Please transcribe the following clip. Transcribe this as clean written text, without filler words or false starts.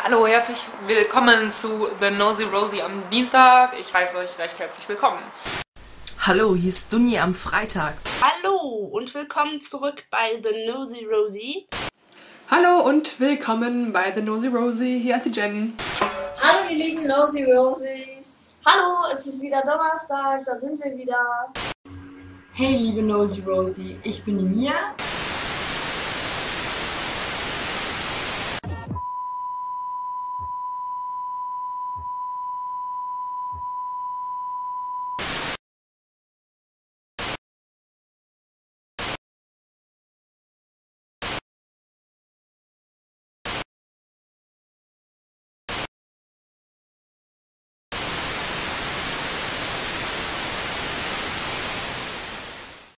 Hallo, herzlich willkommen zu The Nosy Rosie am Dienstag. Ich heiße euch recht herzlich willkommen. Hallo, hier ist Dunni am Freitag. Hallo und willkommen zurück bei The Nosy Rosie. Hallo und willkommen bei The Nosy Rosie. Hier ist die Jen. Hallo ihr lieben Nosy Rosies. Hallo, es ist wieder Donnerstag, da sind wir wieder. Hey liebe Nosy Rosie, ich bin die Mia.